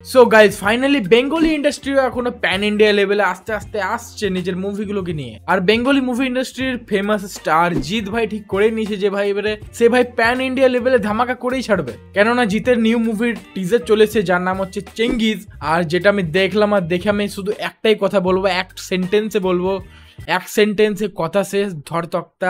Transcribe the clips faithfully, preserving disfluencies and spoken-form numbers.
So guys finally Bengali ইন্ডাস্ট্রিও এখনো pan India লেভেলে আস্তে আস্তে আসছে নিজের মুভিগুলোকে নিয়ে। আর বেঙ্গলি মুভি ইন্ডাস্ট্রির ফেমাস স্টার জিৎ ভাই ঠিক করে নিয়েছে যে ভাই এবারে সে ভাই প্যান ইন্ডিয়া লেভেলে ধামাকা করেই ছাড়বে। কেননা জিতের নিউ মুভির টিজার চলেছে যার নাম হচ্ছে চেঙ্গিজ। আর যেটা আমি দেখলাম আর দেখে আমি শুধু একটাই কথা বলবো, এক সেন্টেন্সে বলবো, এক সেন্টেন্সে কথা শেষ, ধর তক্তা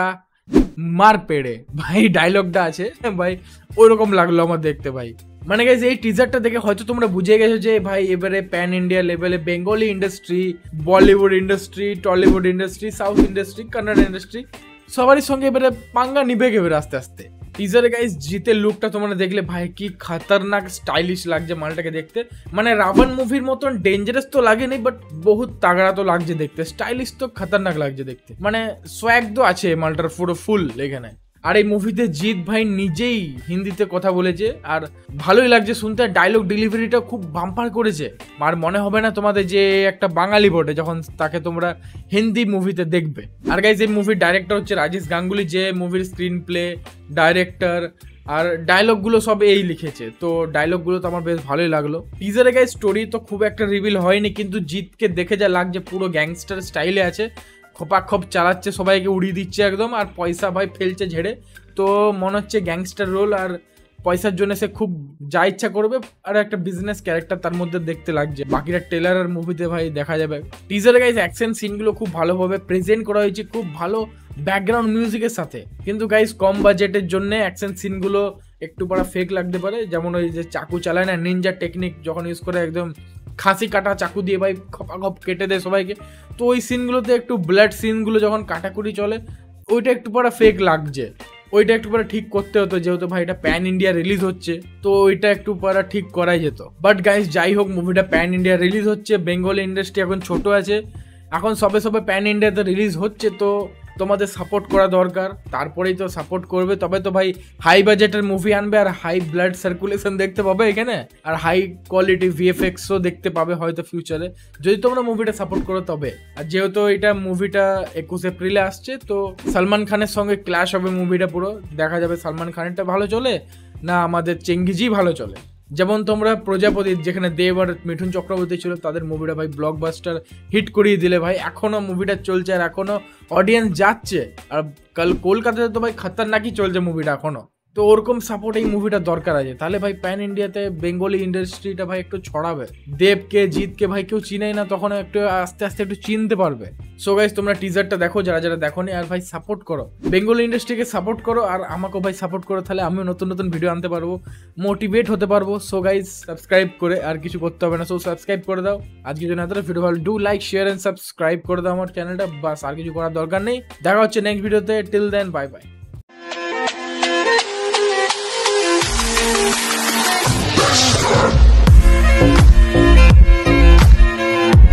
মার পেড়ে। ভাই ডায়লগটা আছে ভাই ওইরকম লাগলো আমার দেখতে ভাই। মানে গাইজ এই টিজারটা দেখে হয়তো তোমরা বুঝে গেছো যে ভাই এবারে প্যান ইন্ডিয়া লেভেলে Bengali industry, Bollywood industry, Tollywood industry, south industry, Kannada industry সবারই সঙ্গে এবারে পাঙ্গা নিভে গেবে আস্তে আস্তে। টিজারে গাইজ জিতের লুকটা তোমরা দেখলে ভাই কি খাতারনাক স্টাইলিশ লাগছে মালটাকে দেখতে। মানে রাবণ মুভির মতন ডেঞ্জারাস তো লাগেনি, বাট বহুত তাগড়া তো লাগছে দেখতে, স্টাইলিশ তো খাতারনাক লাগছে দেখতে। মানে সোয়াগ তো আছে মালটার পুরো ফুল এখানে। আর এই মুভিতে জিৎ ভাই নিজেই হিন্দিতে কথা বলেছে আর ভালোই লাগছে শুনতে। ডায়লগ ডেলিভারিটা খুব বাম্পার করেছে। আর মনে হবে না তোমাদের যে একটা বাঙালি বটে যখন তাকে তোমরা হিন্দি মুভিতে দেখবে। আর গাইজ এই মুভির ডাইরেক্টর হচ্ছে রাজেশ গাঙ্গুলি, যে মুভির স্ক্রিন প্লে, ডাইরেক্টর আর ডায়লগগুলো সব এই লিখেছে। তো ডায়লগগুলো তো আমার বেশ ভালোই লাগলো। টিজারে গাইজ স্টোরি তো খুব একটা রিভিল হয়নি, কিন্তু জিৎকে দেখে যা লাগছে পুরো গ্যাংস্টার স্টাইলে আছে, খোপাখপ চালাচ্ছে, সবাইকে উড়িয়ে দিচ্ছে একদম, আর পয়সা ভাই ফেলছে ঝেড়ে। তো মনে হচ্ছে গ্যাংস্টার রোল, আর পয়সার জন্য সে খুব যা ইচ্ছা করবে, আর একটা বিজনেস ক্যারেক্টার তার মধ্যে দেখতে লাগছে। বাকিটা ট্রেলার আর মুভিতে ভাই দেখা যাবে। টিজারে গাইজ অ্যাকশন সিনগুলো খুব ভালোভাবে প্রেজেন্ট করা হয়েছে, খুব ভালো ব্যাকগ্রাউন্ড মিউজিকের সাথে। কিন্তু গাইজ কম বাজেটের জন্য অ্যাকশন সিনগুলো একটু বড় ফেক লাগতে পারে। যেমন ওই যে চাকু চালায় না, নিনজা টেকনিক যখন ইউজ করে একদম খাসি কাটা চাকু দিয়ে ভাই খপাখপ কেটে দেয় সবাইকে, তো ওই সিনগুলোতে একটু ব্লাড সিনগুলো যখন কাটাকুটি চলে ওইটা একটু পরে ফেক লাগছে। ওইটা একটু পরে ঠিক করতে হতো, যেহেতু ভাই এটা প্যান ইন্ডিয়া রিলিজ হচ্ছে, তো ওইটা একটু পরে ঠিক করাই যেত। বাট গাইস যাই হোক, মুভিটা প্যান ইন্ডিয়া রিলিজ হচ্ছে। বেঙ্গলি ইন্ডাস্ট্রি এখন ছোট আছে, এখন সবে সবে প্যান ইন্ডিয়াতে রিলিজ হচ্ছে, তো তোমাদের সাপোর্ট করা দরকার। তারপরেই তো সাপোর্ট করবে, তবে তো ভাই হাই বাজেটের মুভি আনবে, আর হাই ব্লাড সার্কুলেশন দেখতে পাবে এখানে, আর হাই কোয়ালিটি ভিএফএক্সও দেখতে পাবে হয়তো ফিউচারে, যদি তোমরা মুভিটা সাপোর্ট করো তবে। আর যেহেতু এটা মুভিটা একুশ এপ্রিলে আসছে, তো সালমান খানের সঙ্গে ক্ল্যাশ হবে মুভিটা পুরো। দেখা যাবে সালমান খানেরটা ভালো চলে না আমাদের চেঙ্গিজই ভালো চলে। যেমন তোমরা প্রজাপতি, যেখানে দেব আর মিঠুন চক্রবর্তী ছিল, তাদের মুভিটা ভাই ব্লকবাস্টার হিট করিয়ে দিলে ভাই। এখনো মুভিটা চলছে আর এখনো অডিয়েন্স যাচ্ছে। আর কাল কলকাতাতে তো ভাই খতরনাকই চলছে মুভিটা এখনো। তো ওরকম সাপোর্ট এই মুভিটা দরকার আছে, তাহলে ভাই প্যান ইন্ডিয়াতে বেঙ্গলি ইন্ডাস্ট্রিটা ভাই একটু ছড়াবে। দেবকে জিতকে ভাই কেউ চিনেই না, তখন একটু আস্তে আস্তে একটু চিনতে পারবে। সো গাইস তোমরা টিজারটা দেখো যারা যারা দেখোনি, আর ভাই সাপোর্ট করো, বেঙ্গলি ইন্ডাস্ট্রিকে সাপোর্ট করো, আর আমাকেও ভাই সাপোর্ট করো, তাহলে আমিও নতুন নতুন ভিডিও আনতে পারবো, মোটিভেট হতে পারবো। সো গাইস সাবস্ক্রাইব করে আর কিছু করতে হবে না, সো সাবস্ক্রাইব করে দাও। আজকের জন্য এতটা ভিডিও ভালো, do like share and subscribe করে দাও আমার চ্যানেলটা, বাস আর কিছু করার দরকার নেই। দেখা হচ্ছে নেক্সট ভিডিওতে, টিল দেন বাই বাই।